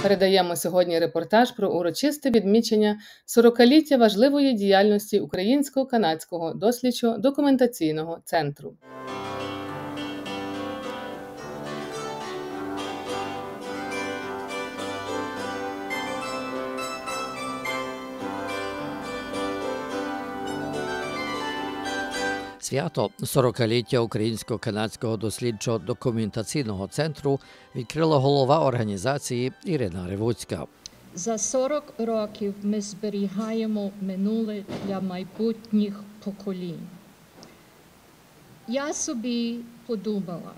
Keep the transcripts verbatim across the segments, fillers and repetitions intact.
передаємо сьогодні репортаж про урочисте відмічення сорокаліття важливої діяльності Українсько-канадського дослідчо-документаційного центру. Свято сорокаліття Українсько-канадського дослідчо-документаційного центру відкрила голова організації Ірина Ревуцька. За сорок років ми зберігаємо минуле для майбутніх поколінь. Я собі подумала,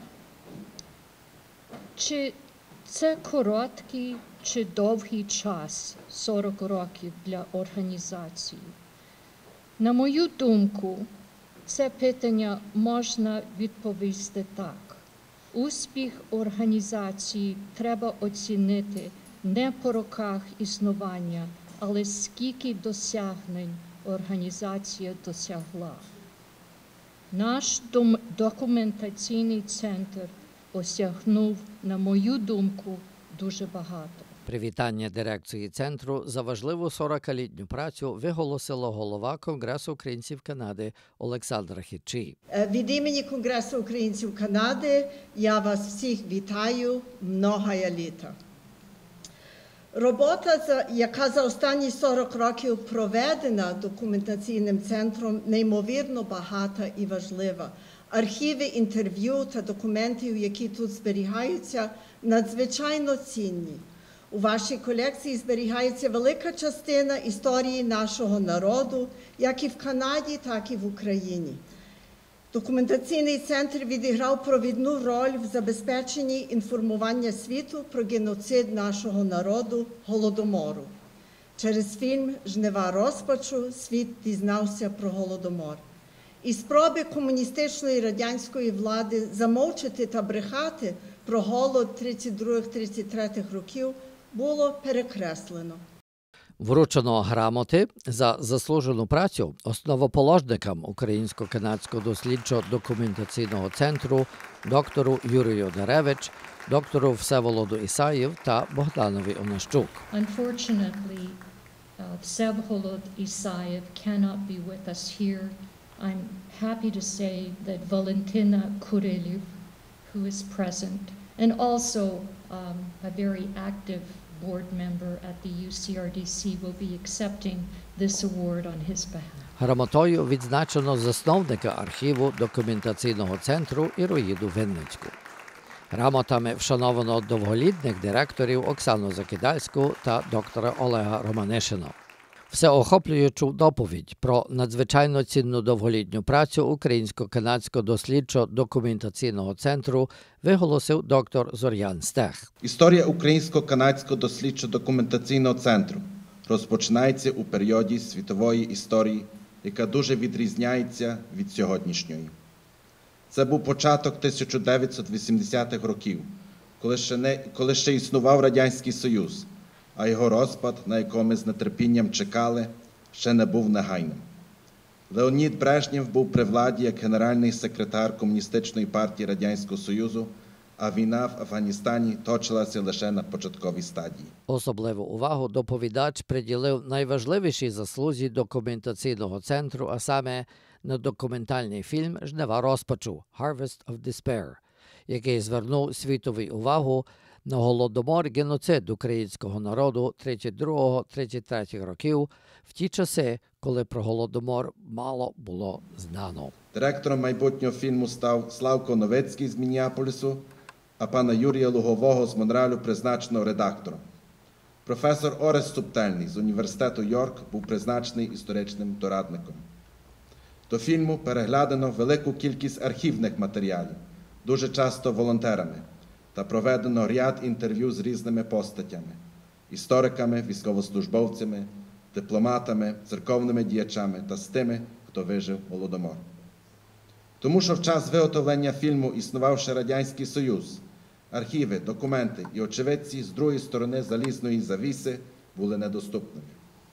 чи це короткий чи довгий час, сорок років для організації. На мою думку, це питання можна відповісти так. Успіх організації треба оцінити не по роках існування, але скільки досягнень організація досягла. Наш документаційний центр осягнув, на мою думку, дуже багато. Привітання дирекції центру за важливу сорокалітню працю виголосила голова Конгресу українців Канади Олександра Хітчій. Від імені Конгресу українців Канади я вас всіх вітаю, многая літа. Робота, яка за останні сорок років проведена документаційним центром, неймовірно багата і важлива. Архіви, інтерв'ю та документів, які тут зберігаються, надзвичайно цінні. У вашій колекції зберігається велика частина історії нашого народу, як і в Канаді, так і в Україні. Документаційний центр відіграв провідну роль в забезпеченні інформування світу про геноцид нашого народу – Голодомору. Через фільм «Жнива розпачу» світ дізнався про Голодомор. І спроби комуністичної радянської влади замовчати та брехати про голод тридцять другого - тридцять третього років було перекреслено. Вручено грамоти за заслужену працю основоположникам Українсько-канадського дослідчо-документаційного центру доктору Юрію Деревич, доктору Всеволоду Ісаєв та Богданові Онищук. Unfortunately, uh, Всеволод Ісаєв cannot be with us here. I'm happy to say that Valentina Kureliv, who is present, and also um, a very active board member at the U C R D C, will be accepting this award on his behalf. Грамотою відзначено засновника архіву документаційного центру Іроїду Винницьку. Грамотами вшановано довголітних директорів Оксану Закидальську та доктора Олега Романишина. Всеохоплюючу доповідь про надзвичайно цінну довголітню працю Українсько-канадського дослідчо-документаційного центру виголосив доктор Зорян Стех. Історія Українсько-канадського дослідчо-документаційного центру розпочинається у періоді світової історії, яка дуже відрізняється від сьогоднішньої. Це був початок тисяча дев'ятсот вісімдесятих років, коли ще, не, коли ще існував Радянський Союз, а його розпад, на якого ми з нетерпінням чекали, ще не був негайним. Леонід Брежнєв був при владі як генеральний секретар Комуністичної партії Радянського Союзу, а війна в Афганістані точилася лише на початковій стадії. Особливу увагу доповідач приділив найважливішій заслузі документаційного центру, а саме на документальний фільм «Жнива розпачу» «Harvest of Despair», який звернув світову увагу на голодомор, геноцид українського народу тридцять другого - тридцять третього років, в ті часи, коли про голодомор мало було знано. Директором майбутнього фільму став Славко Новицький з Міннеаполісу, а пана Юрія Лугового з Монреалю призначено редактором. Професор Орес Субтельний з університету Йорк був призначений історичним дорадником. До фільму переглядано велику кількість архівних матеріалів, дуже часто волонтерами, та проведено ряд інтерв'ю з різними постатями – істориками, військовослужбовцями, дипломатами, церковними діячами та з тими, хто вижив Голодомор. Тому що в час виготовлення фільму існував ще Радянський Союз, архіви, документи і очевидці з другої сторони залізної завіси були недоступними.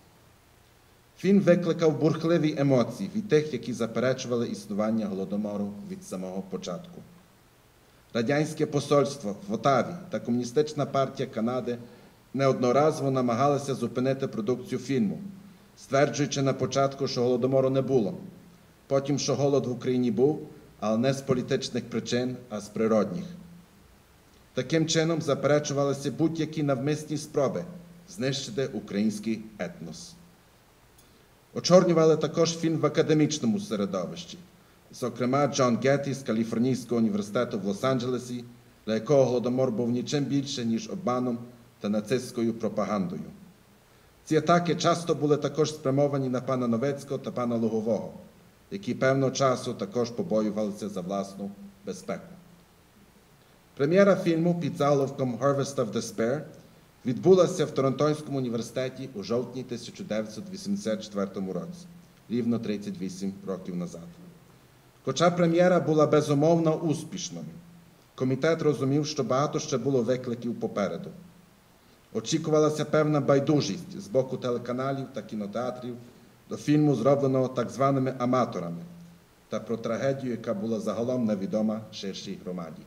Фільм викликав бурхливі емоції від тих, які заперечували існування Голодомору від самого початку. Радянське посольство в Отаві та Комуністична партія Канади неодноразово намагалися зупинити продукцію фільму, стверджуючи на початку, що Голодомору не було. Потім, що голод в Україні був, але не з політичних причин, а з природних. Таким чином заперечувалися будь-які навмисні спроби знищити український етнос. Очорнювали також фільм в академічному середовищі. Зокрема, Джон Гетті з Каліфорнійського університету в Лос-Анджелесі, для якого Голодомор був нічим більше, ніж обманом та нацистською пропагандою. Ці атаки часто були також спрямовані на пана Новецького та пана Лугового, які певного часу також побоювалися за власну безпеку. Прем'єра фільму під заголовком «Harvest of Despair» відбулася в Торонтонському університеті у жовтні тисяча дев'ятсот вісімдесят четвертому році, рівно тридцять вісім років назад. Хоча прем'єра була безумовно успішною, комітет розумів, що багато ще було викликів попереду. Очікувалася певна байдужість з боку телеканалів та кінотеатрів до фільму, зробленого так званими аматорами, та про трагедію, яка була загалом невідома ширшій громаді.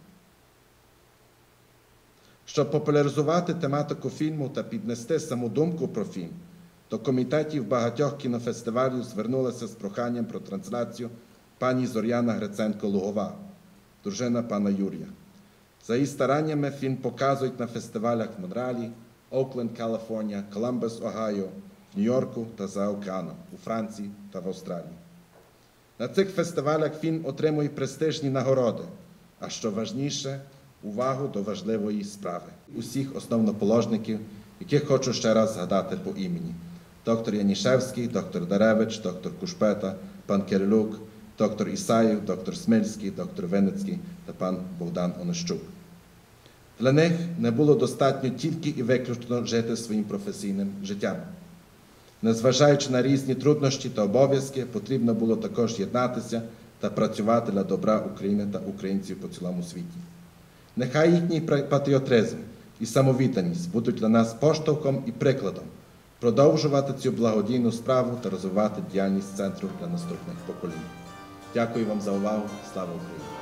Щоб популяризувати тематику фільму та піднести саму думку про фільм, до комітетів багатьох кінофестивалів звернулася з проханням про трансляцію пані Зоряна Гриценко-Лугова, дружина пана Юрія. За її стараннями фільм показують на фестивалях в Монреалі, Окленд, Каліфорнія, Коламбус, Огайо, Нью-Йорку та за океаном, у Франції та в Австралії. На цих фестивалях фільм отримує престижні нагороди, а що важніше – увагу до важливої справи. Усіх основоположників, яких хочу ще раз згадати по імені. Доктор Янішевський, доктор Даревич, доктор Кушпета, пан Кирилюк, доктор Ісаєв, доктор Смильський, доктор Винницький та пан Богдан Онищук. Для них не було достатньо тільки і виключно жити своїм професійним життям. Незважаючи на різні труднощі та обов'язки, потрібно було також єднатися та працювати для добра України та українців по цілому світі. Нехай їхній патріотизм і самовідданість будуть для нас поштовхом і прикладом продовжувати цю благодійну справу та розвивати діяльність центру для наступних поколінь. Дякую вам за увагу. Слава Україні!